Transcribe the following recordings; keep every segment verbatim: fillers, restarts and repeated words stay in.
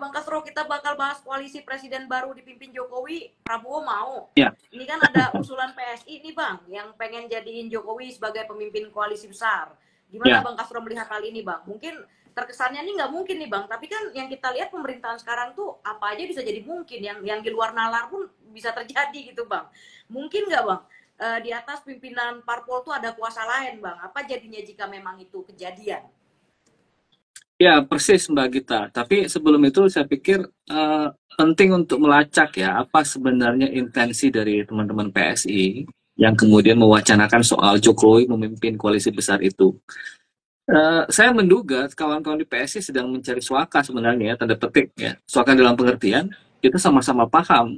Bang Kasro kita bakal bahas koalisi presiden baru dipimpin Jokowi, Prabowo mau. Ya. Ini kan ada usulan P S I nih Bang, yang pengen jadiin Jokowi sebagai pemimpin koalisi besar. Gimana Ya. Bang Kasro melihat hal ini Bang? Mungkin terkesannya nih nggak mungkin nih Bang, tapi kan yang kita lihat pemerintahan sekarang tuh apa aja bisa jadi mungkin, yang yang di luar nalar pun bisa terjadi gitu Bang. Mungkin nggak Bang, e, di atas pimpinan parpol tuh ada kuasa lain Bang? Apa jadinya jika memang itu kejadian? Ya, persis Mbak Gita. Tapi sebelum itu saya pikir uh, penting untuk melacak ya apa sebenarnya intensi dari teman-teman P S I yang kemudian mewacanakan soal Jokowi memimpin koalisi besar itu. Uh, saya menduga kawan-kawan di P S I sedang mencari suaka sebenarnya, tanda petik ya. Suaka dalam pengertian kita sama-sama paham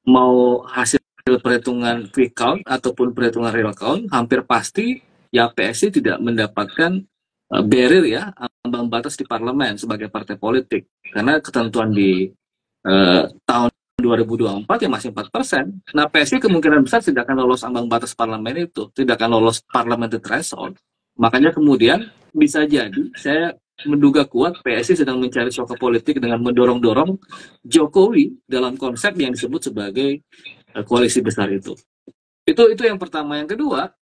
mau hasil perhitungan quick count ataupun perhitungan real count, hampir pasti ya P S I tidak mendapatkan uh, barrier ya, ambang batas di parlemen sebagai partai politik. Karena ketentuan di uh, tahun dua ribu dua puluh empat ya masih empat persen. Nah, P S I kemungkinan besar tidak akan lolos ambang batas parlemen itu, tidak akan lolos parliamentary threshold. Makanya kemudian bisa jadi saya menduga kuat P S I sedang mencari suaka politik dengan mendorong-dorong Jokowi dalam konsep yang disebut sebagai uh, koalisi besar itu. Itu itu yang pertama. Yang kedua,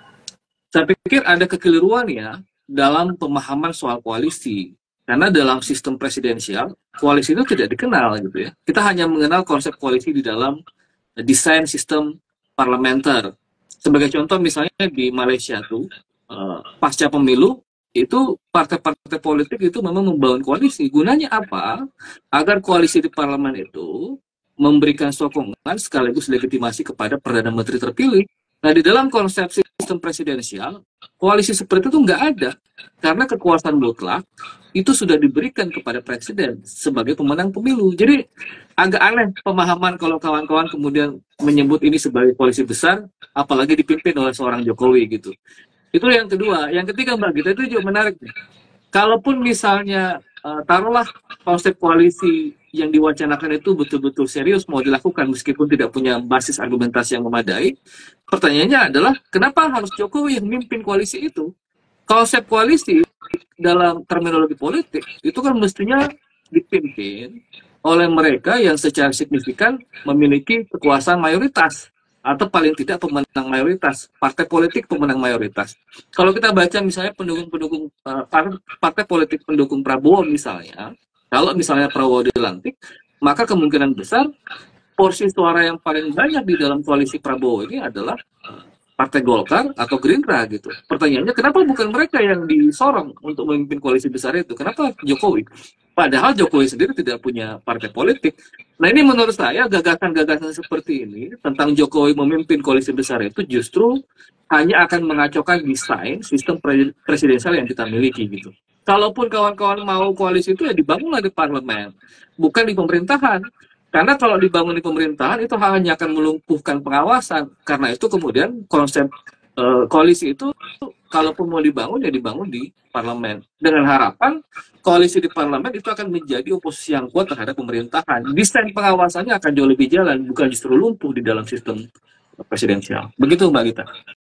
saya pikir ada kekeliruan ya dalam pemahaman soal koalisi. Karena dalam sistem presidensial, koalisi itu tidak dikenal gitu ya. Kita hanya mengenal konsep koalisi di dalam desain sistem parlementer. Sebagai contoh misalnya di Malaysia tuh, uh, pasca pemilu, itu partai-partai politik itu memang membangun koalisi. Gunanya apa? Agar koalisi di parlemen itu memberikan sokongan sekaligus legitimasi kepada Perdana Menteri terpilih. Nah, di dalam konsep sistem presidensial, koalisi seperti itu nggak ada. Karena kekuasaan mutlak itu sudah diberikan kepada presiden sebagai pemenang pemilu. Jadi, agak aneh pemahaman kalau kawan-kawan kemudian menyebut ini sebagai koalisi besar, apalagi dipimpin oleh seorang Jokowi gitu. Itu yang kedua. Yang ketiga Mbak Gita, itu juga menarik. Kalaupun misalnya uh, taruhlah konsep koalisi yang diwacanakan itu betul-betul serius mau dilakukan meskipun tidak punya basis argumentasi yang memadai, pertanyaannya adalah kenapa harus Jokowi yang memimpin koalisi itu? Konsep koalisi dalam terminologi politik itu kan mestinya dipimpin oleh mereka yang secara signifikan memiliki kekuasaan mayoritas, atau paling tidak pemenang mayoritas, partai politik pemenang mayoritas. Kalau kita baca misalnya pendukung-pendukung uh, partai politik pendukung Prabowo misalnya, kalau misalnya Prabowo dilantik, maka kemungkinan besar porsi suara yang paling banyak di dalam koalisi Prabowo ini adalah Partai Golkar atau Gerindra gitu. Pertanyaannya kenapa bukan mereka yang disorong untuk memimpin koalisi besar itu? Kenapa Jokowi? Padahal Jokowi sendiri tidak punya partai politik. Nah, ini menurut saya gagasan-gagasan seperti ini tentang Jokowi memimpin koalisi besar itu justru hanya akan mengacaukan desain sistem presidensial yang kita miliki gitu. Kalaupun kawan-kawan mau koalisi itu ya dibangunlah di parlemen, bukan di pemerintahan. Karena kalau dibangun di pemerintahan itu hanya akan melumpuhkan pengawasan. Karena itu kemudian konsep uh, koalisi itu kalaupun mau dibangun ya dibangun di parlemen. Dengan harapan koalisi di parlemen itu akan menjadi oposisi yang kuat terhadap pemerintahan. Desain pengawasannya akan jauh lebih jalan, bukan justru lumpuh di dalam sistem presidensial. Begitu Mbak Gita.